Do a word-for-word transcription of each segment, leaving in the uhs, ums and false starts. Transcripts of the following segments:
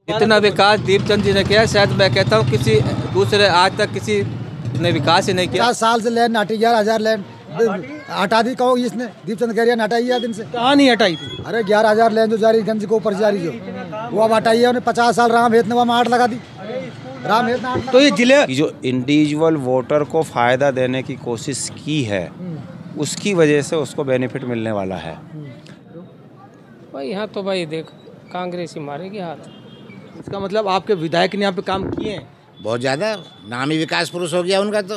इतना विकास दीपचंद जी ने किया, शायद मैं कहता हूँ किसी दूसरे आज तक किसी ने विकास ही नहीं किया। पचास साल से लैंड हटी, ग्यारह हजार लैंड हटा दी। कहो इसने दीपचंद करिया हटाई है दिन से, कहाँ नहीं हटाई थी? अरे ग्यारह हजार लैंड जो जारी गंज के ऊपर जारी जो वो अब हटाई है उन्हें। पचास साल राम हेत ने वहाँ आठ लगा दी। राम हेत ने आठ तो ये जिले कि जो इंडिविजुअल वोटर को फ़ायदा देने की कोशिश की है उसकी वजह से उसको बेनिफिट मिलने वाला है। भाई यहाँ तो भाई देख कांग्रेस ही मारेगी हाथ। इसका मतलब आपके विधायक ने यहाँ पे काम किए हैं? बहुत ज़्यादा, नामी विकास पुरुष हो गया उनका तो।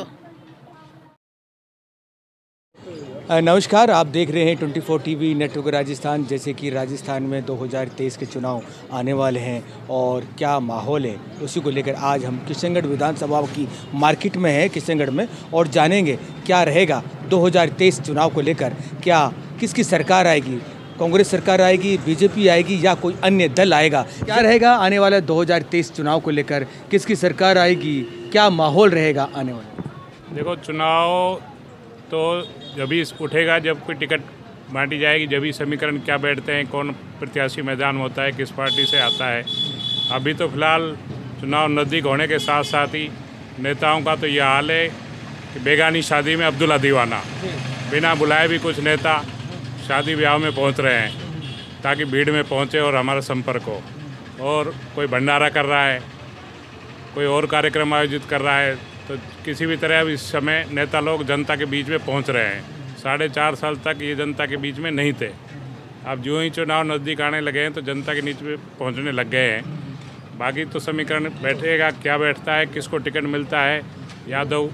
नमस्कार, आप देख रहे हैं twenty four TV network Rajasthan. जैसे कि राजस्थान में दो हज़ार तेईस के चुनाव आने वाले हैं और क्या माहौल है उसी को लेकर आज हम किशनगढ़ विधानसभा की मार्केट में हैं किशनगढ़ में, और जानेंगे क्या रहेगा दो हज़ार तेईस चुनाव को लेकर। क्या किसकी सरकार आएगी, कांग्रेस सरकार आएगी, बीजेपी आएगी या कोई अन्य दल आएगा? क्या रहेगा आने वाले दो हज़ार तेईस चुनाव को लेकर, किसकी सरकार आएगी, क्या माहौल रहेगा आने वाला? देखो, चुनाव तो जब ही उठेगा जब कोई टिकट बांटी जाएगी, जब ही समीकरण क्या बैठते हैं, कौन प्रत्याशी मैदान में होता है, किस पार्टी से आता है। अभी तो फिलहाल चुनाव नज़दीक होने के साथ साथ ही नेताओं का तो ये हाल है कि बेगानी शादी में अब्दुल्ला दीवाना, बिना बुलाए भी कुछ नेता शादी ब्याह में पहुंच रहे हैं ताकि भीड़ में पहुंचे और हमारा संपर्क हो। और कोई भंडारा कर रहा है, कोई और कार्यक्रम आयोजित कर रहा है, तो किसी भी तरह इस समय नेता लोग जनता के बीच में पहुंच रहे हैं। साढ़े चार साल तक ये जनता के बीच में नहीं थे। अब जो ही चुनाव नज़दीक आने लगे हैं तो जनता के नीचे में पहुंचने लग गए हैं। बाकी तो समीकरण बैठेगा, क्या बैठता है, किसको टिकट मिलता है। यादव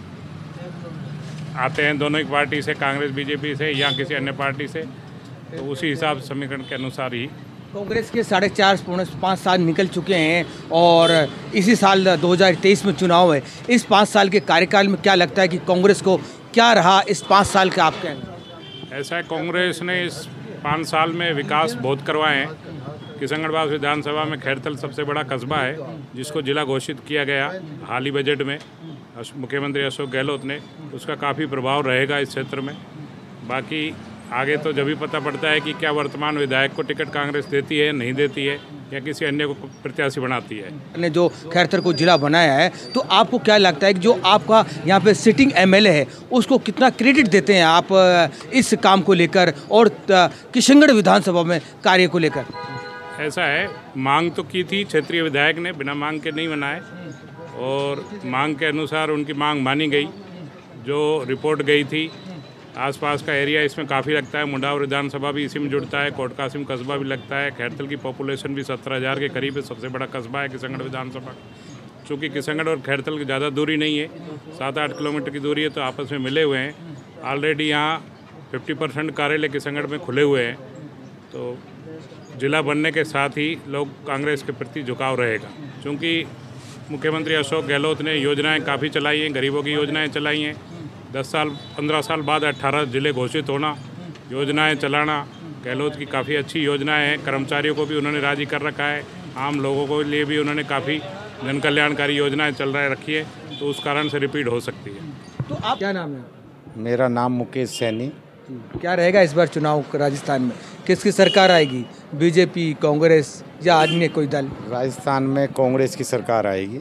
आते हैं दोनों ही पार्टी से, कांग्रेस बीजेपी से या किसी अन्य पार्टी से, तो उसी हिसाब से समीकरण के अनुसार ही। कांग्रेस के साढ़े चार पौने पाँच साल निकल चुके हैं और इसी साल दो हज़ार तेईस में चुनाव है। इस पाँच साल के कार्यकाल में क्या लगता है कि कांग्रेस को क्या रहा इस पाँच साल का आपके? ऐसा है, कांग्रेस ने इस पाँच साल में विकास बहुत करवाए हैं। किशनगढ़ विधानसभा में खैरतल सबसे बड़ा कस्बा है जिसको जिला घोषित किया गया हाल ही बजट में मुख्यमंत्री अशोक गहलोत ने। उसका काफ़ी प्रभाव रहेगा इस क्षेत्र में। बाकी आगे तो जब भी पता पड़ता है कि क्या वर्तमान विधायक को टिकट कांग्रेस देती है, नहीं देती है, या किसी अन्य को प्रत्याशी बनाती है। ने जो खैरतर को जिला बनाया है, तो आपको क्या लगता है कि जो आपका यहाँ पे सिटिंग एमएलए है उसको कितना क्रेडिट देते हैं आप इस काम को लेकर और किशनगढ़ विधानसभा में कार्य को लेकर? ऐसा है, मांग तो की थी क्षेत्रीय विधायक ने, बिना मांग के नहीं बनाए, और मांग के अनुसार उनकी मांग मानी गई। जो रिपोर्ट गई थी, आसपास का एरिया इसमें काफ़ी लगता है। मुंडावर विधानसभा भी इसी में जुड़ता है, कोट कासिम कस्बा भी लगता है। खैरतल की पॉपुलेशन भी सत्रह हज़ार के करीब है, सबसे बड़ा कस्बा है किशनगढ़ विधानसभा। चूँकि किशनगढ़ और खैरतल की ज़्यादा दूरी नहीं है, सात आठ किलोमीटर की दूरी है, तो आपस में मिले हुए हैं। ऑलरेडी यहाँ फिफ्टी परसेंट कार्यालय किशनगढ़ में खुले हुए हैं, तो जिला बनने के साथ ही लोग कांग्रेस के प्रति झुकाव रहेगा। क्योंकि मुख्यमंत्री अशोक गहलोत ने योजनाएं काफ़ी चलाई हैं, गरीबों की योजनाएं चलाई हैं। दस साल पंद्रह साल बाद अट्ठारह जिले घोषित होना, योजनाएं चलाना, गहलोत की काफ़ी अच्छी योजनाएं हैं। कर्मचारियों को भी उन्होंने राजी कर रखा है, आम लोगों के लिए भी उन्होंने काफ़ी जन कल्याणकारी योजनाएँ चल रही रखी है, तो उस कारण से रिपीट हो सकती है। तो आप क्या नाम है? मेरा नाम मुकेश सैनी। क्या रहेगा इस बार चुनाव राजस्थान में, किसकी सरकार आएगी, बीजेपी, कांग्रेस या अन्य कोई दल? राजस्थान में कांग्रेस की सरकार आएगी,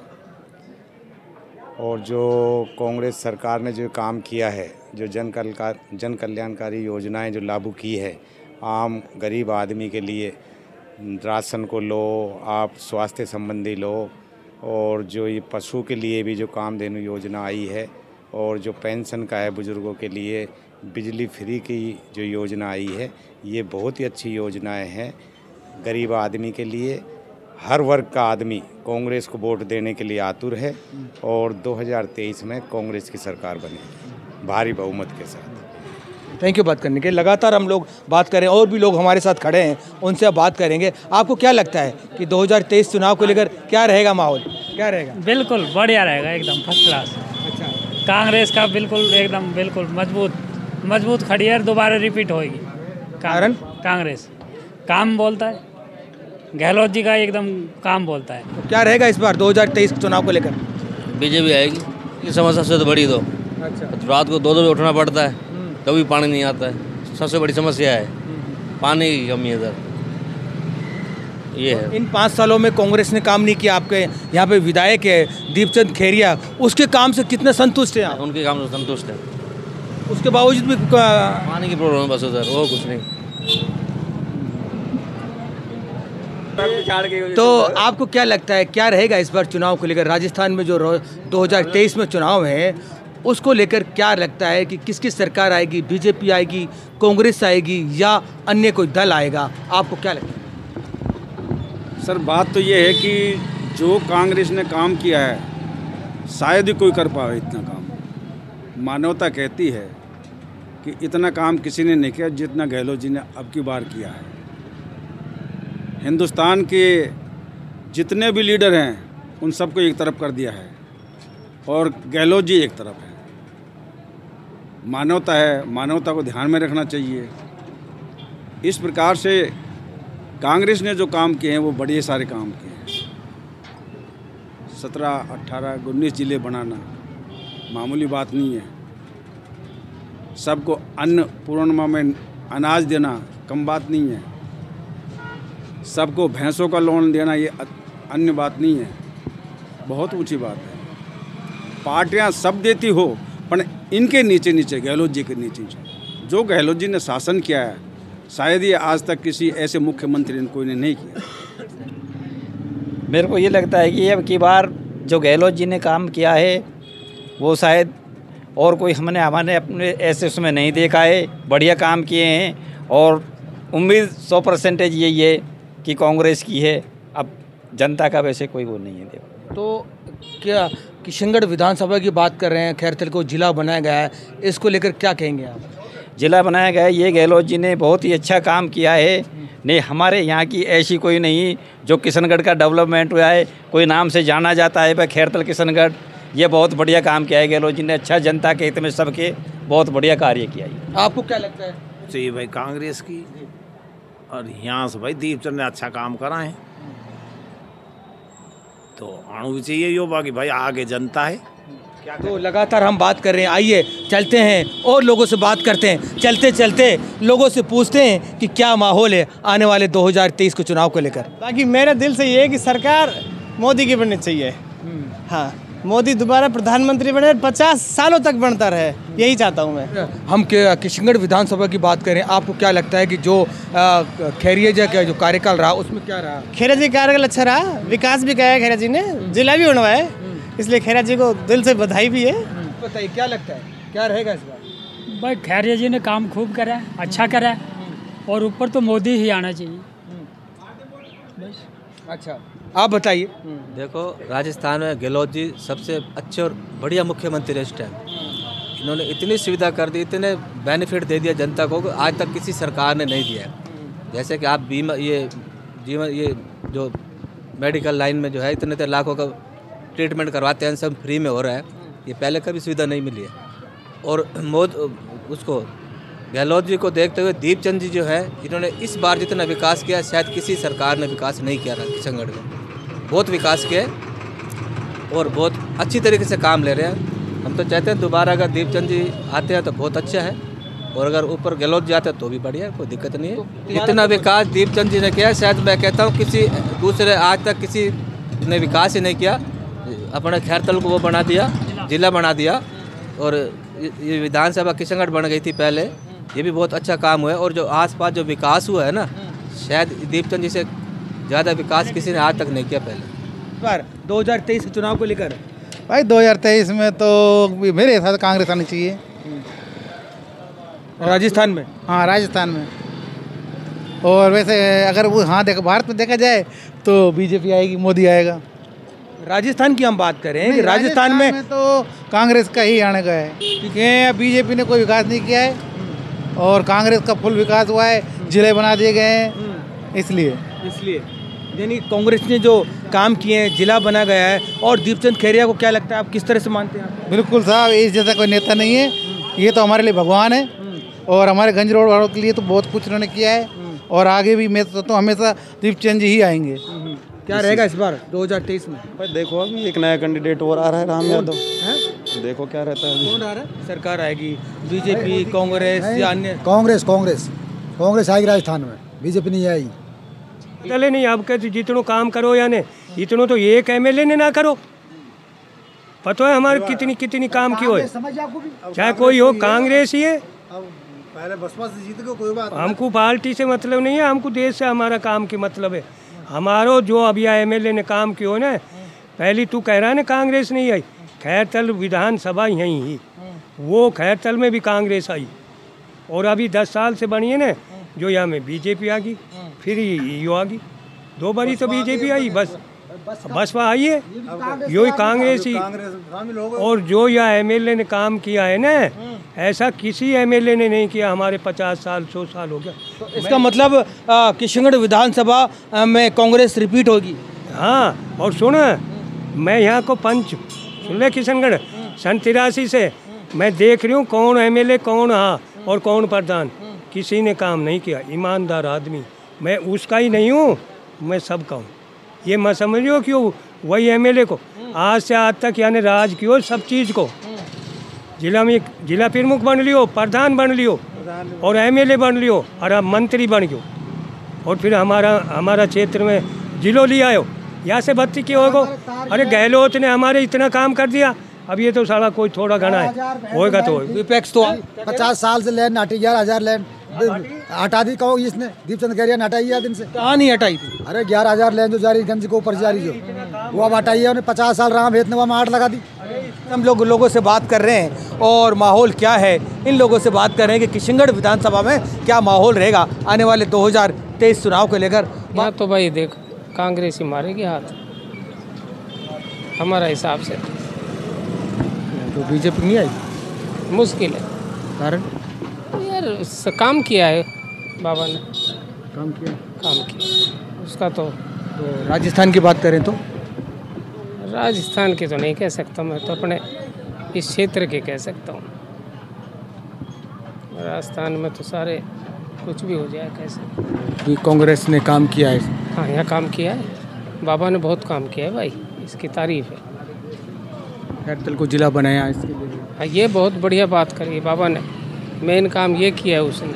और जो कांग्रेस सरकार ने जो काम किया है, जो जन कल्याण जन कल्याणकारी योजनाएं जो लागू की है, आम गरीब आदमी के लिए राशन को लो, आप स्वास्थ्य संबंधी लो, और जो ये पशु के लिए भी जो कामधेनु योजना आई है, और जो पेंशन का है बुज़ुर्गों के लिए, बिजली फ्री की जो योजना आई है, ये बहुत ही अच्छी योजनाएं हैं गरीब आदमी के लिए। हर वर्ग का आदमी कांग्रेस को वोट देने के लिए आतुर है, और दो हज़ार तेईस में कांग्रेस की सरकार बनेगी भारी बहुमत के साथ। थैंक यू बात करने के। लगातार हम लोग बात करें, और भी लोग हमारे साथ खड़े हैं, उनसे अब बात करेंगे। आपको क्या लगता है कि दो हज़ार तेईस चुनाव को लेकर क्या रहेगा माहौल, क्या रहेगा? बिल्कुल बढ़िया रहेगा, एकदम फर्स्ट क्लास। अच्छा, कांग्रेस का बिल्कुल एकदम बिल्कुल मजबूत मजबूत खड़ी है, दोबारा रिपीट होएगी। कारण कांग्रेस काम बोलता है, गहलोत जी का एकदम काम बोलता है। तो क्या रहेगा इस बार दो हज़ार तेईस चुनाव को लेकर? बीजेपी आएगी। ये समस्या सबसे बड़ी तो अच्छा, रात को दो दो बजे उठना पड़ता है, कभी पानी नहीं आता है, सबसे बड़ी समस्या है। पानी की कमी है इधर, ये है। इन पाँच सालों में कांग्रेस ने काम नहीं किया। आपके यहाँ पे विधायक है दीपचंद खेरिया, उसके काम से कितने संतुष्ट हैं आप? उनके काम से संतुष्ट है। उसके बावजूद भी का- पानी की प्रॉब्लम है बस उधर, और कुछ नहीं। तो आपको क्या लगता है क्या रहेगा इस बार चुनाव को लेकर? राजस्थान में जो दो हज़ार तेईस में चुनाव है उसको लेकर क्या लगता है कि किसकी सरकार आएगी? बीजेपी आएगी, कांग्रेस आएगी या अन्य कोई दल आएगा? आपको क्या लगता है? सर बात तो ये है कि जो कांग्रेस ने काम किया है शायद ही कोई कर पाए इतना काम। मानवता कहती है कि इतना काम किसी ने नहीं किया जितना गहलोत जी ने अब की बार किया है। हिंदुस्तान के जितने भी लीडर हैं उन सबको एक तरफ कर दिया है और गहलोत जी एक तरफ है। मानवता है, मानवता को ध्यान में रखना चाहिए। इस प्रकार से कांग्रेस ने जो काम किए हैं वो बड़े सारे काम किए हैं। सत्रह अट्ठारह उन्नीस जिले बनाना मामूली बात नहीं है। सबको अन्न पूर्णिमा में अनाज देना कम बात नहीं है। सबको भैंसों का लोन देना ये अन्य बात नहीं है, बहुत ऊंची बात है। पार्टियां सब देती हो पर इनके नीचे नीचे गहलोत जी के नीचे नीचे जो गहलोत जी ने शासन किया है शायद ये आज तक किसी ऐसे मुख्यमंत्री ने कोई ने नहीं किया। मेरे को ये लगता है कि अब की बार जो गहलोत जी ने काम किया है वो शायद और कोई हमने हमारे अपने ऐसे उसमें नहीं देखा है। बढ़िया काम किए हैं और उम्मीद सौ परसेंटेज यही है कि कांग्रेस की है। अब जनता का वैसे कोई वो नहीं है। देखो तो क्या किशनगढ़ विधानसभा की बात कर रहे हैं, खैरथल को जिला बनाया गया है, इसको लेकर क्या कहेंगे आप? जिला बनाया गया है, ये गहलोत जी ने बहुत ही अच्छा काम किया है। नहीं, हमारे यहाँ की ऐसी कोई नहीं जो किशनगढ़ का डेवलपमेंट हुआ है कोई नाम से जाना जाता है भाई खैरथल किशनगढ़। ये बहुत बढ़िया काम किया है गहलोत जी ने, अच्छा जनता के हित में सबके बहुत बढ़िया कार्य किया है। आपको क्या लगता है? चाहिए भाई कांग्रेस की, और यहाँ से भाई दीपचंद ने अच्छा काम करा है तो आना भी चाहिए यो। बाकी भाई आगे जनता है। तो लगातार हम बात कर रहे हैं, आइए चलते हैं और लोगों से बात करते हैं। चलते चलते लोगों से पूछते हैं कि क्या माहौल है आने वाले दो हज़ार तेईस के चुनाव को लेकर। बाकी मेरे दिल से ये है कि सरकार मोदी की बननी चाहिए। हाँ, मोदी दोबारा प्रधानमंत्री बने, पचास सालों तक बनता रहे, यही चाहता हूँ मैं। हम के किशनगढ़ विधानसभा की बात करें, आपको क्या लगता है कि जो खैरिया जी का जो कार्यकाल रहा उसमें क्या रहा? खैरिया जी का कार्यकाल अच्छा रहा, विकास भी किया है खैरिया जी ने, जिला भी बनवाया, इसलिए खैरिया जी को दिल से बधाई भी है। बताइए क्या लगता है क्या रहेगा इस बार? भाई खैरिया जी ने काम खूब करा है, अच्छा करा है, और ऊपर तो मोदी ही आना चाहिए। अच्छा, आप बताइए। देखो, राजस्थान में गहलोत जी सबसे अच्छे और बढ़िया मुख्यमंत्री है इस टाइम। इन्होंने इतनी सुविधा कर दी, इतने बेनिफिट दे दिया जनता को कि आज तक किसी सरकार ने नहीं दिया है। जैसे कि आप बीमा ये जीवन ये जो मेडिकल लाइन में जो है इतने इतने लाखों का ट्रीटमेंट करवाते हैं, सब फ्री में हो रहा है। ये पहले कभी सुविधा नहीं मिली है। और मोद उसको गहलोत जी को देखते हुए दीपचंद जी जो है इन्होंने इस बार जितना विकास किया शायद किसी सरकार ने विकास नहीं किया किशनगढ़ में। बहुत विकास किया और बहुत अच्छी तरीके से काम ले रहे हैं। हम तो चाहते हैं दोबारा अगर दीपचंद जी आते हैं तो बहुत अच्छा है, और अगर ऊपर गहलोत जी आते हैं तो भी बढ़िया, कोई दिक्कत नहीं है। तो इतना विकास दीपचंद जी ने किया, शायद मैं कहता हूँ किसी दूसरे आज तक किसी ने विकास ही नहीं किया। अपने खैरथल को वो बना दिया, जिला बना दिया, और ये विधानसभा किशनगढ़ बन गई थी पहले, ये भी बहुत अच्छा काम हुआ है। और जो आसपास जो विकास हुआ है ना, शायद दीपचंद जी से ज़्यादा विकास किसी ने आज तक नहीं किया पहले। पर दो हज़ार तेईस के चुनाव को लेकर भाई दो हज़ार तेईस में तो मेरे हिसाब से कांग्रेस आनी चाहिए। राजस्थान में? हाँ, राजस्थान में। और वैसे अगर वो हाँ देखो भारत में देखा जाए तो बीजेपी आएगी, मोदी आएगा। राजस्थान की हम बात करें कि राजस्थान में, में तो कांग्रेस का ही आने का है, क्योंकि बीजेपी ने कोई विकास नहीं किया है और कांग्रेस का फुल विकास हुआ है, जिले बना दिए गए हैं, इसलिए इसलिए यानी कांग्रेस ने जो काम किए हैं, जिला बना गया है। और दीपचंद खेरिया को क्या लगता है, आप किस तरह से मानते हैं? बिल्कुल साहब, इस जैसा कोई नेता नहीं है, ये तो हमारे लिए भगवान है और हमारे गंज रोड वालों के लिए तो बहुत कुछ उन्होंने किया है और आगे भी मैं तो, तो हमेशा दीपचंद जी ही आएंगे। क्या रहेगा इस बार दो हज़ार तेईस में? भाई देखो अभी एक नया कैंडिडेट और आ रहा है, राम यादव है, देखो क्या रहता है। कौन आ रहा है? सरकार आएगी, बीजेपी, कांग्रेस या अन्य? कांग्रेस कांग्रेस कांग्रेस आएगी राजस्थान में, बीजेपी नहीं आएगी। चले नहीं अब के जितनों काम करो या नहीं, इतनों तो एक एम एल ए ने ना करो। पता है हमारे कितनी कितनी काम की हो, चाहे कोई हो कांग्रेस ही है। पहले बसपा से जीत गए, कोई बात हमको पार्टी से मतलब नहीं है, हमको देश से हमारा काम की मतलब है। हमारो जो अभी एम एल ए ने काम किया ना, पहली तू कह रहा है ना कांग्रेस नहीं आई, खैरतल विधानसभा यहीं ही, वो खैरतल में भी कांग्रेस आई और अभी दस साल से बनी है ना, जो यहाँ में बीजेपी आ गई, फिर यो आ गई, दो बारी तो बीजेपी आई, बस बसपा आई है, यो ही कांग्रेस ही। और जो यह एम एल ए ने काम किया है ना, ऐसा किसी एम एल ए ने नहीं किया हमारे पचास साल सौ साल हो गया। तो इसका मतलब आ, किशनगढ़ विधानसभा में कांग्रेस रिपीट होगी? हाँ, और सुन, मैं यहाँ को पंच सुन ले किशनगढ़ सन तिरासी से मैं देख रही हूँ कौन एम एल ए कौन हाँ और कौन प्रधान, किसी ने काम नहीं किया। ईमानदार आदमी, मैं उसका ही नहीं हूँ, मैं सबका हूँ। ये मैं समझियो क्यों वही एम एल ए को आज से आज तक यानी राज कियो सब चीज़ को, जिला में जिला प्रमुख बन लियो, प्रधान बन लियो और एम एल ए बन लियो और अब मंत्री बन गयो, और फिर हमारा हमारा क्षेत्र में जिलो लिया हो, यहाँ से बत्ती क्यों होगो। अरे गहलोत ने हमारे इतना काम कर दिया, अब ये तो साला कोई थोड़ा घना है, होएगा तो विपक्ष तो पचास साल से लैंड हटी, ग्यारह हजार लैंड हटा दी कहो इसने, दीपचंद खैरिया ने हटाई है दिन से। कहाँ नहीं हटाई थी? अरे ग्यारह हजार लैंड जो जारी गंज के ऊपर जारी जो वो अब हटाई है, उन्हें पचास साल राम हेतने वहाँ आठ लगा दी। हम लोग लोगों से बात कर रहे हैं और माहौल क्या है, इन लोगों से बात कर रहे हैं कि किशनगढ़ विधानसभा में क्या माहौल रहेगा आने वाले दो हज़ार तेईस चुनाव को लेकर। यहाँ तो भाई देख कांग्रेस ही मारेगी हाथ हमारा हिसाब से, तो बीजेपी नहीं आई, मुश्किल है। कारण यार काम किया है बाबा ने, काम किया काम किया उसका तो, तो राजस्थान की बात करें तो राजस्थान की तो नहीं कह सकता मैं, तो अपने इस क्षेत्र के कह सकता हूँ। राजस्थान में तो सारे कुछ भी हो जाए कैसे। कांग्रेस ने काम किया है? हाँ, यहाँ काम किया है, बाबा ने बहुत काम किया है भाई, इसकी तारीफ है। खैरतल को जिला बनाया इसके लिए, हाँ ये बहुत बढ़िया बात करी बाबा ने, मेन काम ये किया है उसने,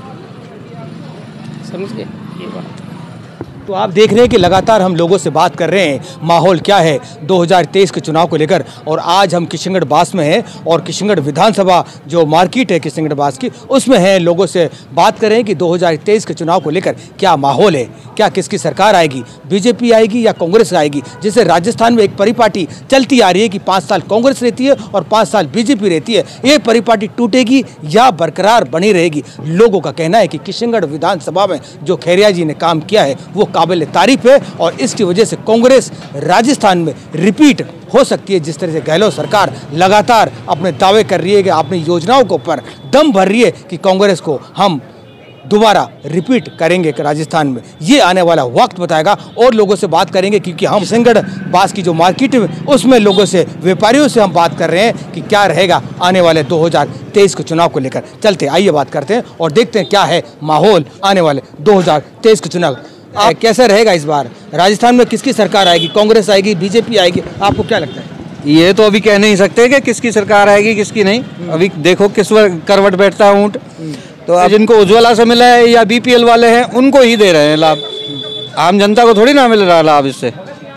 समझ गए ये बात। तो आप देख रहे हैं कि लगातार हम लोगों से बात कर रहे हैं माहौल क्या है दो हज़ार तेईस के चुनाव को लेकर, और आज हम किशनगढ़ बास में हैं और किशनगढ़ विधानसभा जो मार्केट है किशनगढ़ बास की, उसमें हैं, लोगों से बात कर रहे हैं कि दो हज़ार तेईस के चुनाव को लेकर क्या माहौल है, क्या किसकी सरकार आएगी, बीजेपी आएगी या कांग्रेस आएगी। जैसे राजस्थान में एक परिपाटी चलती आ रही है कि पाँच साल कांग्रेस रहती है और पाँच साल बीजेपी रहती है, ये परिपाटी टूटेगी या बरकरार बनी रहेगी। लोगों का कहना है कि किशनगढ़ विधानसभा में जो खैरिया जी ने काम किया है वो काबिल तारीफ है, और इसकी वजह से कांग्रेस राजस्थान में रिपीट हो सकती है। जिस तरह से गहलोत सरकार लगातार अपने दावे कर रही है कि अपनी योजनाओं के ऊपर दम भर रही है कि कांग्रेस को हम दोबारा रिपीट करेंगे राजस्थान में, ये आने वाला वक्त बताएगा। और लोगों से बात करेंगे क्योंकि हम किशनगढ़ बास की जो मार्केट है उसमें लोगों से, व्यापारियों से हम बात कर रहे हैं कि क्या रहेगा आने वाले दो हज़ार तेईस के चुनाव को लेकर। चलते आइए बात करते हैं और देखते हैं क्या है माहौल आने वाले दो हज़ार तेईस के चुनाव। आप कैसा रहेगा इस बार राजस्थान में, किसकी सरकार आएगी, कांग्रेस आएगी, बीजेपी आएगी, आपको क्या लगता है? ये तो अभी कह नहीं सकते कि किसकी सरकार आएगी किसकी नहीं। अभी देखो किस करवट बैठता है ऊँट, तो अब जिनको उज्ज्वला से मिला है या बीपीएल वाले हैं उनको ही दे रहे हैं लाभ, आम जनता को थोड़ी ना मिल रहा लाभ इससे।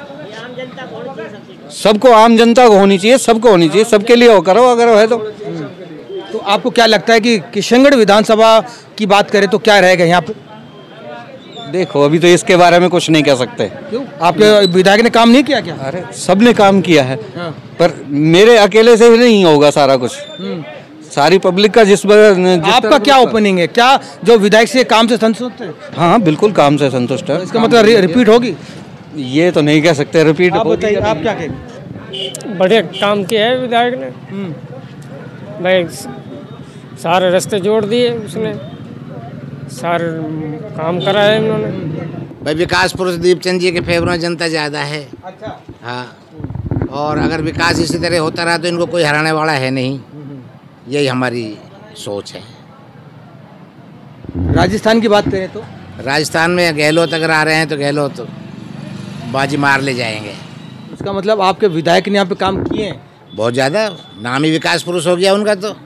सबको, आम जनता को होनी चाहिए, सबको होनी चाहिए, सबके लिए हो करो अगर है तो। तो आपको क्या लगता है कि किशनगढ़ विधानसभा की बात करें तो क्या रहेगा यहाँ पे? देखो अभी तो इसके बारे में कुछ नहीं कह सकते। क्यों? आपके विधायक ने काम नहीं किया क्या? अरे सब ने काम किया है, हाँ। पर मेरे अकेले से ही नहीं होगा सारा कुछ, सारी पब्लिक का जिस बार। आपका क्या ओपनिंग है, क्या जो विधायक से काम से संतुष्ट है? हाँ बिल्कुल काम से संतुष्ट है। इसका मतलब रिपीट होगी? ये तो नहीं कह सकते रिपीट। आप बताइए, आप क्या कहेंगे? बढ़िया काम किया है विधायक ने भाई, सारे रास्ते जोड़ दिए उसने, सारे काम करा है उन्होंने भाई। विकास पुरुष दीपचंद जी के फेवर में जनता ज़्यादा है। अच्छा। हाँ, और अगर विकास इसी तरह होता रहा तो इनको कोई हराने वाला है नहीं, यही हमारी सोच है। राजस्थान की बात करें तो राजस्थान में गहलोत अगर आ रहे हैं तो गहलोत बाजी मार ले जाएंगे। उसका मतलब आपके विधायक ने यहाँ पे काम किए हैं बहुत ज़्यादा, नामी विकास पुरुष हो गया उनका, तो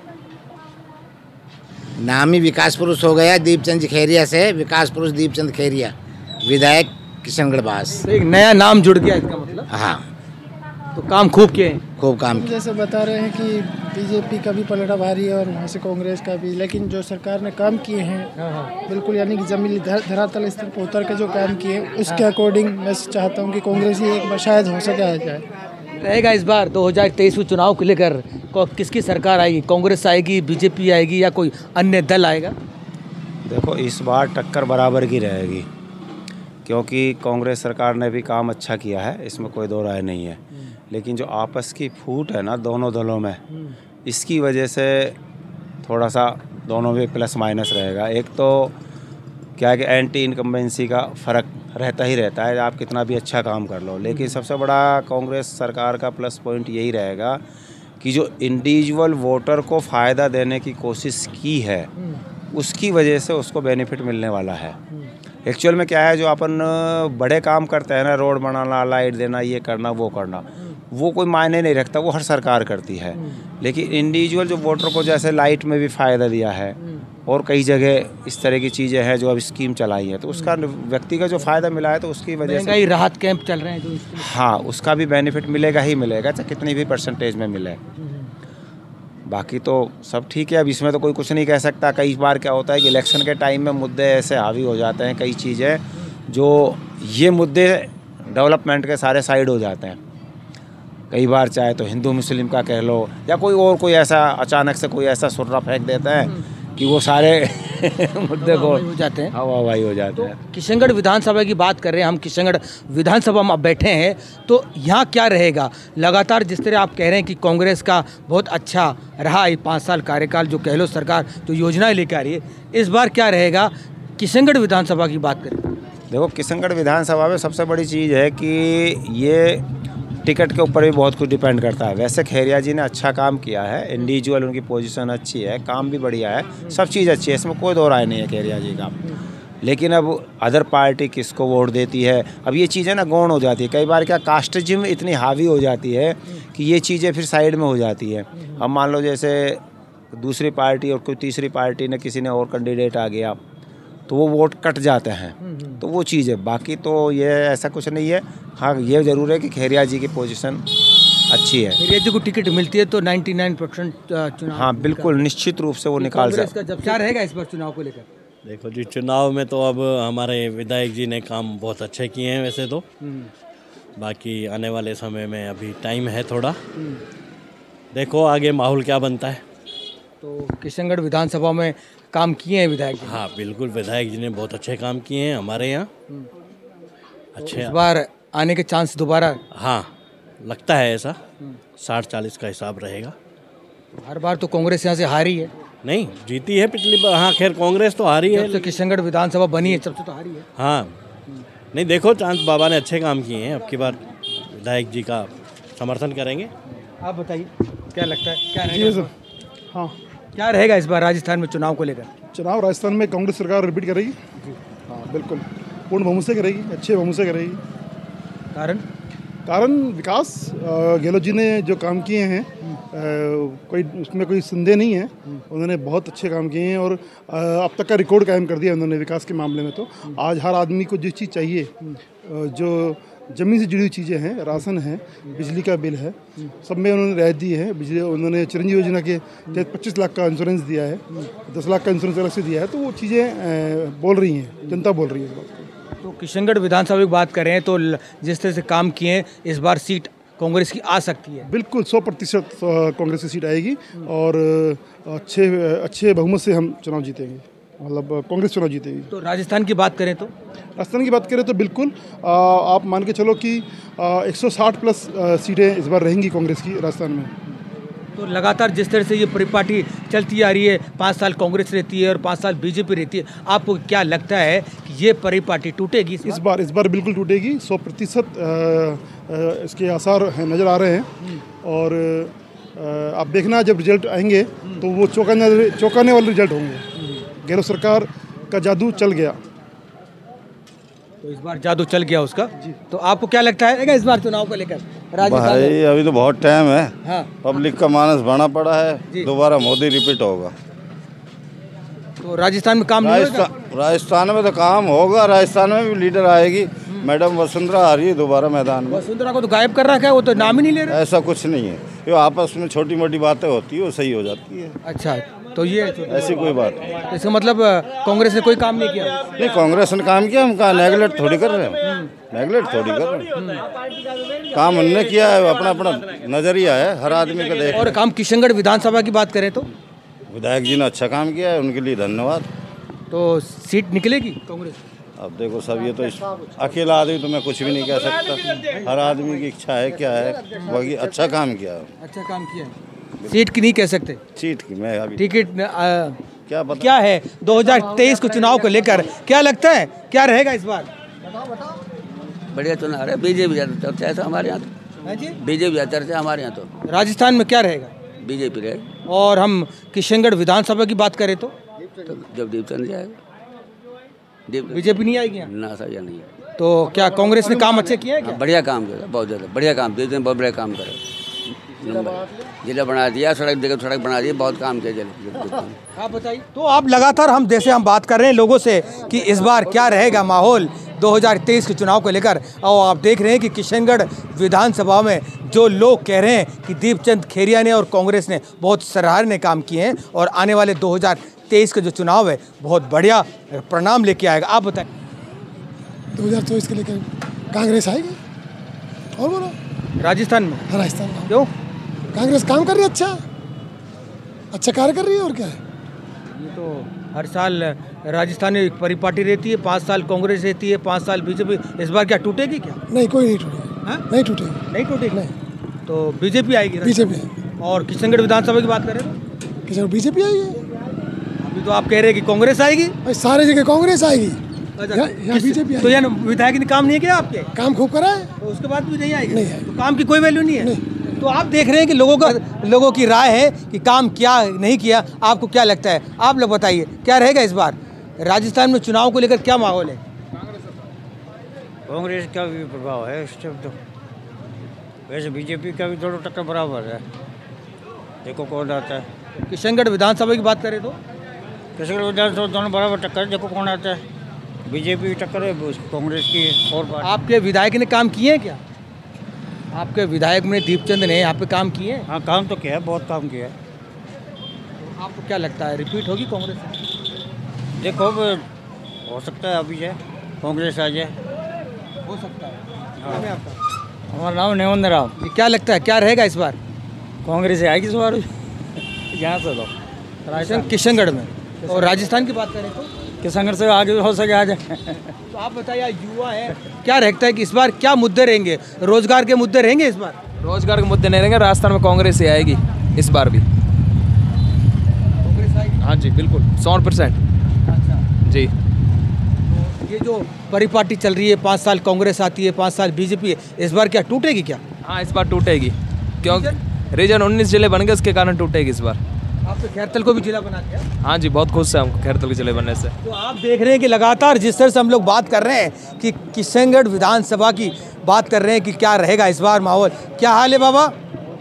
नामी विकास पुरुष हो गया दीपचंद खैरिया से, विकास पुरुष दीपचंद खैरिया। विधायक किशनगढ़ बास। तो एक नया नाम जुड़ गया इसका मतलब। हाँ, तो काम खूब किए हैं। खूब काम किए। जैसे बता रहे हैं कि बीजेपी का भी पलड़ा भारी है और वहाँ से कांग्रेस का भी, लेकिन जो सरकार ने काम किए हैं बिल्कुल, यानी कि जमीनी धरातल स्तर पर उतर के जो काम किए हैं उसके अकॉर्डिंग मैं चाहता हूँ कि कांग्रेस ही एक बार शायद हो सके आ जाए। रहेगा इस बार दो हज़ार तेईस में चुनाव को लेकर किसकी सरकार आएगी? कांग्रेस आएगी, बीजेपी आएगी या कोई अन्य दल आएगा? देखो इस बार टक्कर बराबर की रहेगी, क्योंकि कांग्रेस सरकार ने भी काम अच्छा किया है, इसमें कोई दो राय नहीं है। लेकिन जो आपस की फूट है ना दोनों दलों में, इसकी वजह से थोड़ा सा दोनों में प्लस माइनस रहेगा। एक तो क्या है कि एंटी इनकम्बेंसी का फ़र्क रहता ही रहता है, आप कितना भी अच्छा काम कर लो। लेकिन सबसे बड़ा कांग्रेस सरकार का प्लस पॉइंट यही रहेगा कि जो इंडिविजुअल वोटर को फ़ायदा देने की कोशिश की है, उसकी वजह से उसको बेनिफिट मिलने वाला है। एक्चुअल में क्या है, जो अपन बड़े काम करते हैं ना, रोड बनाना, लाइट देना, ये करना, वो करना, वो कोई मायने नहीं रखता, वो हर सरकार करती है। लेकिन इंडिविजुअल जो वोटर को जैसे लाइट में भी फ़ायदा दिया है और कई जगह इस तरह की चीज़ें हैं जो अब स्कीम चलाई हैं, तो उसका व्यक्ति का जो फ़ायदा मिला है तो उसकी वजह से राहत कैंप चल रहे हैं जो, हाँ, उसका भी बेनिफिट मिलेगा ही मिलेगा, चाहे कितनी भी परसेंटेज में मिले। बाकी तो सब ठीक है, अब इसमें तो कोई कुछ नहीं कह सकता। कई बार क्या होता है कि इलेक्शन के टाइम में मुद्दे ऐसे हावी हो जाते हैं, कई चीज़ें जो ये मुद्दे डेवलपमेंट के सारे साइड हो जाते हैं। कई बार चाहे तो हिंदू मुस्लिम का कह लो या कोई और कोई ऐसा अचानक से कोई ऐसा सुर्रा फेंक देता है कि वो सारे मुद्दे को हो जाते हैं, हवा हवाई हो जाते हैं। किशनगढ़ विधानसभा की बात कर रहे हैं हम, किशनगढ़ विधानसभा में बैठे हैं, तो यहाँ क्या रहेगा? लगातार जिस तरह आप कह रहे हैं कि कांग्रेस का बहुत अच्छा रहा ये पाँच साल कार्यकाल, जो गहलोत सरकार जो योजनाएं लेकर आ रही है, इस बार क्या रहेगा? किशनगढ़ विधानसभा की बात करें, देखो किशनगढ़ विधानसभा में सबसे बड़ी चीज़ है कि ये टिकट के ऊपर भी बहुत कुछ डिपेंड करता है। वैसे खैरिया जी ने अच्छा काम किया है, इंडिविजुअल उनकी पोजीशन अच्छी है, काम भी बढ़िया है, सब चीज़ अच्छी है, इसमें कोई दो राय नहीं है खैरिया जी का। लेकिन अब अदर पार्टी किसको वोट देती है, अब ये चीज़ें ना गौण हो जाती है। कई बार क्या कास्टिज्म इतनी हावी हो जाती है कि ये चीज़ें फिर साइड में हो जाती है। अब मान लो जैसे दूसरी पार्टी और कोई तीसरी पार्टी ने किसी ने और कैंडिडेट आ गया तो वो वोट कट जाते हैं, तो वो चीज़ है। बाकी तो ये ऐसा कुछ नहीं है। हाँ, ये ज़रूर है कि खैरिया जी की पोजीशन अच्छी है। खैरिया जी को टिकट मिलती है तो निन्यानवे परसेंट चुनाव, हाँ बिल्कुल निश्चित रूप से वो निकाल सकते। जब क्या रहेगा इस बार चुनाव को लेकर? देखो जी, चुनाव में तो अब हमारे विधायक जी ने काम बहुत अच्छे किए हैं वैसे तो, बाकी आने वाले समय में अभी टाइम है थोड़ा, देखो आगे माहौल क्या बनता है। तो किशनगढ़ विधानसभा में काम किए हैं विधायक जी? हाँ बिल्कुल, विधायक जी ने बहुत अच्छे काम किए हैं हमारे यहाँ, अच्छे। तो इस बार आने के चांस दोबारा? हाँ लगता है ऐसा, साठ चालीस का हिसाब रहेगा। हर बार तो कांग्रेस यहाँ से हारी है। नहीं, जीती है पिछली बार। हाँ खैर कांग्रेस तो हारी है, जब से किशनगढ़ विधानसभा बनी है तब से तो हारी है। हाँ नहीं, देखो चांद बाबा ने अच्छे काम किए हैं, अब की बार विधायक जी का समर्थन करेंगे। आप बताइए क्या लगता है, क्या जी रहेगा? हाँ, क्या रहेगा इस बार राजस्थान में चुनाव को लेकर? चुनाव राजस्थान में कांग्रेस सरकार रिपीट करेगी। हाँ बिल्कुल, पूर्ण बहुमत से करेगी, अच्छे बहुमत से करेगी। कारण कारण विकास, गहलोत जी ने जो काम किए हैं, कोई उसमें कोई संदेह नहीं है, उन्होंने बहुत अच्छे काम किए हैं और अब तक का रिकॉर्ड कायम कर दिया उन्होंने विकास के मामले में। तो आज हर आदमी को जो चीज़ चाहिए, जो ज़मीन से जुड़ी हुई चीज़ें हैं, राशन है, बिजली का बिल है, सब में उन्होंने रियायत दी है। बिजली उन्होंने चिरंजीवी योजना के तहत पच्चीस लाख का इंश्योरेंस दिया है, दस लाख का इंश्योरेंस अलग से दिया है। तो वो चीज़ें बोल रही हैं, जनता बोल रही है इस बात को। तो किशनगढ़ विधानसभा की बात करें तो जिस तरह से काम किए हैं, इस बार सीट कांग्रेस की आ सकती है? बिल्कुल सौ प्रतिशत कांग्रेस की सीट आएगी और अच्छे अच्छे बहुमत से हम चुनाव जीतेंगे, मतलब कांग्रेस चुनाव जीतेगी। तो राजस्थान की बात करें तो? राजस्थान की बात करें तो बिल्कुल आ, आप मान के चलो कि एक सौ साठ प्लस सीटें इस बार रहेंगी कांग्रेस की राजस्थान में। तो लगातार जिस तरह से ये परिपाटी चलती आ रही है, पाँच साल कांग्रेस रहती है और पाँच साल बीजेपी रहती है, आपको क्या लगता है कि ये परिपाटी टूटेगी इस बार? इस बार इस बार बिल्कुल टूटेगी, सौ प्रतिशत इसके आसार नज़र आ रहे हैं। और आ, आप देखना जब रिजल्ट आएंगे तो वो चौंकाने चौंकाने वाले रिजल्ट होंगे। गहलोत सरकार का जादू चल गया, तो इस बार जादू चल गया उसका। तो आपको क्या लगता है इस बार चुनाव को लेकर? भाई अभी तो बहुत टाइम है। हाँ। पब्लिक का मानस बना पड़ा है, दोबारा मोदी रिपीट होगा। तो तो राजस्थान में काम नहीं होगा? राजस्थान में तो काम होगा, राजस्थान में भी लीडर आएगी। मैडम वसुंधरा आ रही है दोबारा मैदान में। वसुंधरा को तो गायब कर रखा है, वो तो नाम ही नहीं ले रहे। ऐसा कुछ नहीं है, ये आपस में छोटी मोटी बातें होती है वो सही हो जाती है। अच्छा, तो ये ऐसी कोई बात नहीं। तो इसका मतलब कांग्रेस ने कोई काम नहीं किया? नहीं, कांग्रेस ने काम किया, हम कहा नेगलेक्ट थोड़ी कर रहे हैं, नेगलेक्ट थोड़ी कर रहे हैं। काम उनने किया है, अपना अपना नजरिया है हर आदमी का देख। और काम किशनगढ़ विधानसभा की बात करें तो विधायक जी ने अच्छा काम किया है, उनके लिए धन्यवाद। तो सीट निकलेगी कांग्रेस? अब देखो सब, ये तो इस, अकेला आदमी तो मैं कुछ भी नहीं कह सकता, हर आदमी की इच्छा है क्या है, बाकी अच्छा काम किया है। अच्छा काम किया है, सीट की नहीं कह सकते? सीट की मैं अभी टिकट क्या पता क्या है दो हज़ार तेईस को चुनाव को लेकर क्या लगता है, क्या रहेगा इस बार? बढ़िया चुनाव है, बीजेपी चर्चा है हमारे यहाँ तो, बीजेपी चर्चा हमारे यहाँ तो। राजस्थान में क्या रहेगा? बीजेपी रहेगी। और हम किशनगढ़ विधानसभा की बात करें तो तो जब दीपचंद जाएगा, बीजेपी नहीं आएगी ना, सही नहीं है। तो क्या कांग्रेस ने काम अच्छे किए हैं क्या? बढ़िया काम किया, बहुत ज़्यादा बढ़िया काम, दीपचंद बहुत बढ़िया काम करे, जिला बना दिया, सड़क देखो सड़क बना दी, बहुत काम किया जिले। आप बताइए। तो आप लगातार हम जैसे हम बात कर रहे हैं लोगों से कि इस बार क्या रहेगा माहौल दो हज़ार तेईस के चुनाव को लेकर, और आप देख रहे हैं कि किशनगढ़ विधानसभा में जो लोग कह रहे हैं कि दीपचंद खेरिया ने और कांग्रेस ने बहुत सराहनीय काम किए हैं और आने वाले दो हज़ार तेईस का जो चुनाव है बहुत बढ़िया परिणाम लेके आएगा। आप बताएं। दो हज़ार चौबीस के लेकर कांग्रेस आएगी। और बोलो। राजस्थान में? राजस्थान में क्यों? कांग्रेस काम कर रही है, अच्छा अच्छा कार्य कर रही है। और क्या है, ये तो हर साल राजस्थान में एक परिपाटी रहती है, पाँच साल कांग्रेस रहती है, पाँच साल बीजेपी। इस बार क्या टूटेगी क्या? नहीं, कोई नहीं टूटेगी। नहीं टूटेगी। नहीं टूटेगी? नहीं। तो बीजेपी आएगी? बीजेपी। और किशनगढ़ विधानसभा की बात करें तो किशनगढ़ बीजेपी आएगी। अभी तो आप कह रहे हैं कि कांग्रेस आएगी। सारे जगह कांग्रेस आएगी। बीजेपी। तो यार विधायक ने काम नहीं किया आपके? काम खूब करा है, तो उसके बाद भी नहीं आएगी? नहीं है। तो काम की कोई वैल्यू नहीं है? तो आप देख रहे हैं कि लोगों का लोगों की राय है कि काम क्या नहीं किया। आपको क्या लगता है, आप लोग बताइए क्या रहेगा इस बार राजस्थान में चुनाव को लेकर, क्या माहौल है? कांग्रेस का भी प्रभाव है इस टाइम तो, वैसे बीजेपी का भी दोनों टक्कर बराबर है, देखो कौन आता है। किशनगढ़ विधानसभा की बात करें तो किशनगढ़ विधानसभा दोनों बराबर टक्कर है, देखो कौन आता है। बीजेपी टक्कर है कांग्रेस की। और आपके विधायक ने काम किए हैं क्या? आपके विधायक ने दीपचंद ने यहाँ पे काम किए हैं? हाँ, काम तो किया है, बहुत काम किया है। तो आपको क्या लगता है रिपीट होगी कांग्रेस? देखो हो सकता है अभी जाए कांग्रेस आ जाए, हो सकता है। नाम है आपका? हमारा नाम नेवंद राव। क्या लगता है क्या रहेगा इस बार? कांग्रेस आएगी इस बार यहाँ से तो राजस्थान किशनगढ़ में। और राजस्थान की बात करें तो किशनगढ़ से आगे हो सके आ जाए। तो आप बताइए, युवा है, क्या रहता है कि इस बार क्या मुद्दे रहेंगे? रोजगार के मुद्दे रहेंगे इस बार? रोजगार के मुद्दे नहीं रहेंगे, राजस्थान में कांग्रेस ही आएगी इस बार भी। कांग्रेस आएगी? हाँ जी बिल्कुल, सौ परसेंट। अच्छा जी। तो ये जो परिपाटी चल रही है, पाँच साल कांग्रेस आती है, पाँच साल बीजेपी है, इस बार क्या टूटेगी क्या? हाँ इस बार टूटेगी, क्योंकि रीजन उन्नीस जिले बन गए, उसके कारण टूटेगी इस बार। आपने खैरतल को भी जिला बना दिया? हाँ जी, बहुत खुश है हम खैरतल के जिले बनने से। तो आप देख रहे हैं कि लगातार जिस तरह से हम लोग बात कर रहे हैं कि किशनगढ़ विधानसभा की बात कर रहे हैं कि क्या रहेगा इस बार माहौल। क्या हाल है बाबा,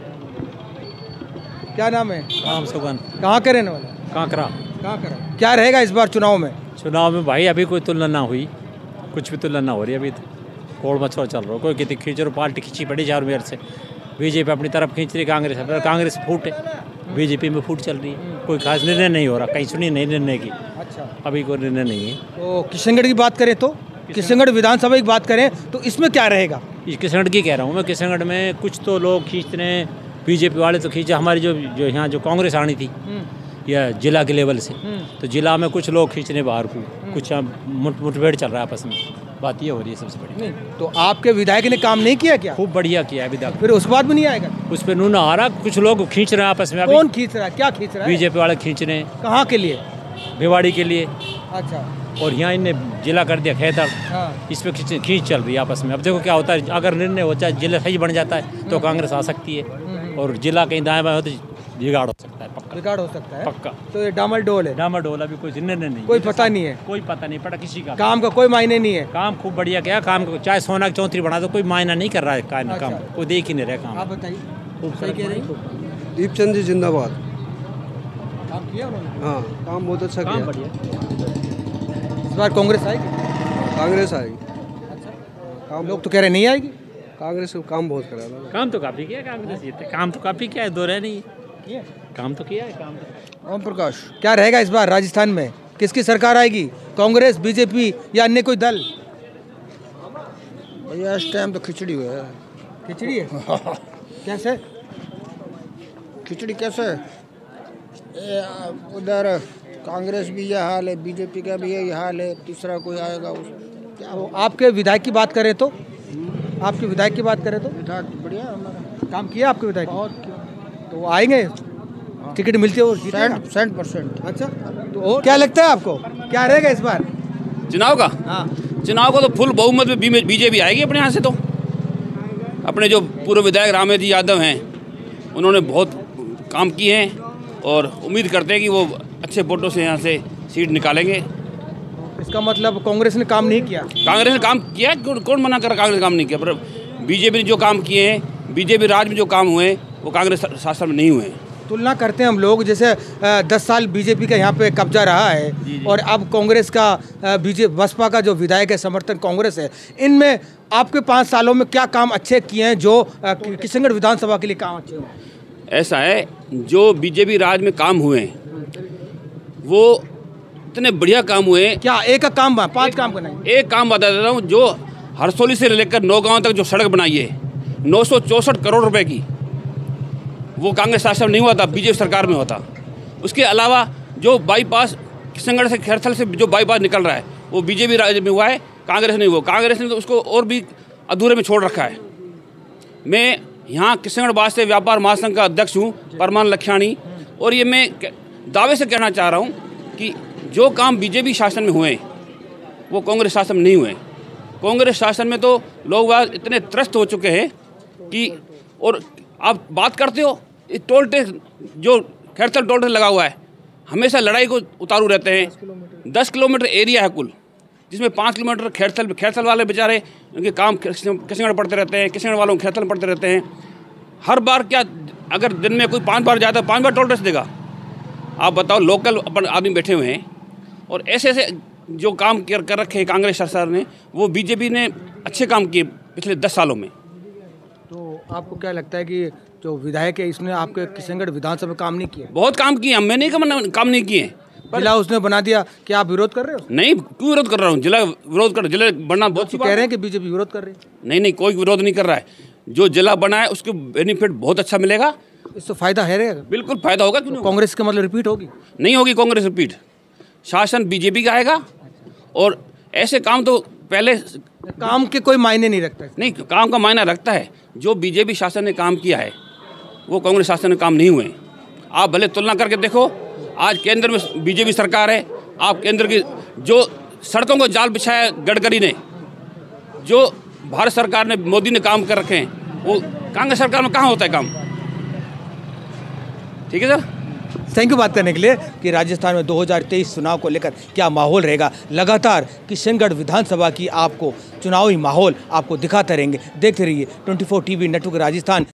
क्या नाम है? राम सुगन। कहाँ के रहने वाले? कांकरा। कांकरा। क्या रहेगा इस बार चुनाव में? चुनाव में भाई अभी कोई तुलना ना हुई, कुछ भी तुलना ना हो रही अभी तो, कोड़ मछोड़ चल रहा हो, कोई कितनी खींच रहा, पार्टी खींची पड़ी चारों मेर से, बीजेपी अपनी तरफ खींच रही, कांग्रेस अपनी, कांग्रेस फूट है, बीजेपी में फूट चल रही है, कोई खास निर्णय नहीं हो रहा, कहीं सुनी नहीं निर्णय की। अच्छा, अभी कोई निर्णय नहीं है। तो किशनगढ़ की बात करें तो किशनगढ़ विधानसभा की बात करें तो इसमें क्या रहेगा? किशनगढ़ की कह रहा हूँ मैं, किशनगढ़ में कुछ तो लोग खींच रहे हैं, बीजेपी वाले तो खींचे, हमारी जो जो यहाँ जो कांग्रेस आनी थी या जिला के लेवल से, तो जिला में कुछ लोग खींचने बाहर को, कुछ मुठ मुठभेड़ चल रहा है आपस में, बात ये हो रही है सबसे बड़ी। नहीं तो आपके विधायक ने काम नहीं किया क्या? खूब बढ़िया किया है विधायक। फिर उस बात में नहीं आएगा? उस पर नूना आ रहा, कुछ लोग खींच रहे हैं आपस में। कौन खींच रहा है, क्या खींच रहा है? बीजेपी वाले खींच रहे हैं। कहाँ के लिए? भिवाड़ी के लिए। अच्छा। और यहाँ इनने जिला कर दिया खैतर। हाँ। इस पर खींच खींच चल रही है आपस में। अब देखो क्या होता है, अगर निर्णय हो जाए, जिला सही बन जाता है तो कांग्रेस आ सकती है, और जिला कहीं दाएं बाएं हो तो बिगाड़ हो सकता है, पक्का बिगाड़ हो सकता है पक्का। तो ये डामल डोल है। डामल डोल अभी कोई निर्णय नहीं, कोई पता नहीं है, कोई पता नहीं पड़ा किसी का। काम का कोई मायने नहीं है। काम खूब बढ़िया क्या काम, चाहे सोना की चौधरी बना दो, कोई मायना नहीं कर रहा है काम, अच्छा। काम कोई देख ही नहीं रहा काम। आप बताइए, खूब सही कह रहे दीपचंद जी जिंदाबाद। काम किया उन्होंने? हाँ, काम बहुत अच्छा काम किया। बढ़िया। इस बार कांग्रेस आएगी? कांग्रेस आएगी। काम लोग तो कह रहे नहीं आएगी। कांग्रेस को काम बहुत करा था। काम तो काफ़ी किया कांग्रेस जीते, काम तो काफ़ी किया है, दो रह नहीं है, काम तो किया है काम तो। ओम प्रकाश, क्या रहेगा इस बार राजस्थान में? किसकी सरकार आएगी? कांग्रेस, बीजेपी या अन्य कोई दल? भैया इस टाइम तो खिचड़ी हुआ है। खिचड़ी है? कैसे खिचड़ी कैसे? ए, उधर कांग्रेस भी यह हाल है, बीजेपी का भी यही हाल है, तीसरा कोई आएगा उस क्या तो आपके विधायक की बात करें तो आपके विधायक की बात करें तो विधायक बढ़िया हमारा काम किया आपके विधायक? तो वो आएंगे, टिकट मिलती है और सेंट परसेंट। अच्छा, तो और क्या लगता है आपको, क्या रहेगा इस बार चुनाव का? हाँ, चुनाव को तो फुल बहुमत में बीजेपी आएगी अपने यहाँ से। तो अपने जो पूर्व विधायक रामेजी यादव हैं, उन्होंने बहुत काम किए हैं और उम्मीद करते हैं कि वो अच्छे वोटों से यहाँ से सीट निकालेंगे। इसका मतलब कांग्रेस ने काम नहीं किया? कांग्रेस ने काम किया, कौन मना कर कांग्रेस ने काम नहीं किया, पर बीजेपी ने जो काम किए हैं, बीजेपी राज में जो काम हुए वो कांग्रेस शासन में नहीं हुए। तुलना करते हैं हम लोग, जैसे दस साल बीजेपी का यहाँ पे कब्जा रहा है जी जी। और अब कांग्रेस का बीजेपी बसपा का जो विधायक है, समर्थन कांग्रेस है, इनमें आपके पाँच सालों में क्या काम अच्छे किए हैं जो किशनगढ़ विधानसभा के लिए काम अच्छे हुए? ऐसा है, जो बीजेपी राज में काम हुए वो इतने बढ़िया काम हुए। क्या एक का काम, पांच काम का नहीं? एक काम बता देता हूँ, जो हरसोली से लेकर नौगांव तक जो सड़क बनाई है नौ सौ चौंसठ करोड़ रुपए की, वो कांग्रेस शासन में नहीं हुआ था, बीजेपी सरकार में होता। उसके अलावा जो बाईपास किशनगढ़ से खैरथल से जो बाईपास निकल रहा है वो बीजेपी राज में हुआ है, कांग्रेस नहीं हुआ। कांग्रेस ने तो उसको और भी अधूरे में छोड़ रखा है। मैं यहाँ किशनगढ़ वास्ते व्यापार महासंघ का अध्यक्ष हूँ, परमान लखियाणी, और ये मैं दावे से कहना चाह रहा हूँ कि जो काम बीजेपी शासन में हुए वो कांग्रेस शासन में नहीं हुए। कांग्रेस शासन में तो लोग वह इतने त्रस्त हो चुके हैं कि, और आप बात करते हो टोल टैक्स, जो खैरथल टोल टैक्स लगा हुआ है, हमेशा लड़ाई को उतारू रहते हैं। दस किलोमीटर एरिया है कुल, जिसमें पाँच किलोमीटर खैरथल खैरथल वाले बेचारे उनके काम किशनगढ़ पढ़ते रहते हैं, किशनगढ़ वालों खैरथल पढ़ते रहते हैं। हर बार क्या, अगर दिन में कोई पाँच बार जाता है, पाँच बार टोल टैक्स देगा? आप बताओ, लोकल अपन आदमी बैठे हुए हैं। और ऐसे ऐसे जो काम कर कर रखे कांग्रेस सरकार ने, वो बीजेपी ने अच्छे काम किए पिछले दस सालों में। तो आपको क्या लगता है कि जो विधायक है इसने आपके किशनगढ़ विधानसभा में काम नहीं किया? बहुत काम किए, मैंने नहीं काम नहीं किए। जिला उसने बना दिया, क्या आप विरोध कर रहे हो? नहीं, क्यों विरोध कर रहा हूँ? जिला विरोध कर, जिला बनना बहुत कह रहे हैं कि बीजेपी विरोध कर रही है। नहीं नहीं, कोई विरोध नहीं कर रहा है। जो जिला बना है उसको बेनिफिट बहुत अच्छा मिलेगा, इससे फायदा है रहेगा। बिल्कुल फायदा होगा। क्यों? कांग्रेस का मतलब रिपीट होगी? नहीं होगी कांग्रेस रिपीट, शासन बीजेपी का आएगा। और ऐसे काम तो पहले, काम के कोई मायने नहीं रखता है। नहीं, काम का मायना रखता है। जो बीजेपी शासन ने काम किया है वो कांग्रेस शासन में काम नहीं हुए। आप भले तुलना करके देखो, आज केंद्र में बीजेपी सरकार है, आप केंद्र की जो सड़कों को जाल बिछाया गडकरी ने, जो भारत सरकार ने, मोदी ने काम कर रखे हैं, वो कांग्रेस सरकार में कहाँ होता है काम? ठीक है सर, थैंक यू बात करने के लिए कि राजस्थान में दो हज़ार तेईस चुनाव को लेकर क्या माहौल रहेगा। लगातार किशनगढ़ विधानसभा की आपको चुनावी माहौल आपको दिखाते रहेंगे। देखते रहिए twenty four TV network Rajasthan.